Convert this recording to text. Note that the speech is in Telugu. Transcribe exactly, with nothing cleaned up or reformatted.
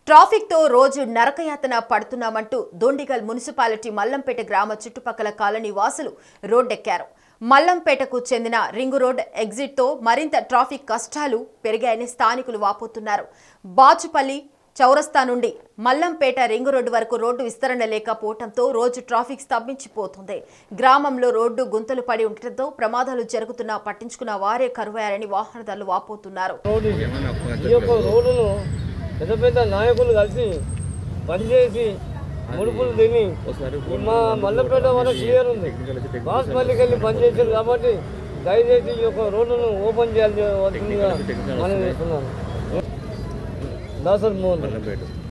ట్రాఫిక్ తో రోజు నరకయాతన పడుతున్నామంటూ దొండిగల్ మున్సిపాలిటీ మల్లంపేట గ్రామ చుట్టుపక్కల కాలనీ వాసులు రోడ్డెక్కారు. మల్లంపేటకు చెందిన రింగు రోడ్ ఎగ్జిట్ తో మరింత ట్రాఫిక్ కష్టాలు పెరిగాయని స్థానికులు వాపోతున్నారు. బాచుపల్లి చౌరస్తా నుండి మల్లంపేట రింగు రోడ్డు వరకు రోడ్డు విస్తరణ లేకపోవడంతో రోజు ట్రాఫిక్ స్తంభించిపోతుంది. గ్రామంలో రోడ్డు గుంతలు పడి ఉండటంతో ప్రమాదాలు జరుగుతున్నా పట్టించుకున్న వారే కరువయ్యారని వాహనదారులు వాపోతున్నారు. పెద్ద పెద్ద నాయకులు కలిసి పనిచేసి ముడుపులు తిని మా మల్లంపేట వరకు క్లియర్ ఉంది. బాస్పల్లికి వెళ్ళి పనిచేసారు కాబట్టి దయచేసి ఈ యొక్క రోడ్డును ఓపెన్ చేయాల్సి వస్తుందిగా మనం చేస్తున్నాను. దాసర్ మోహన్.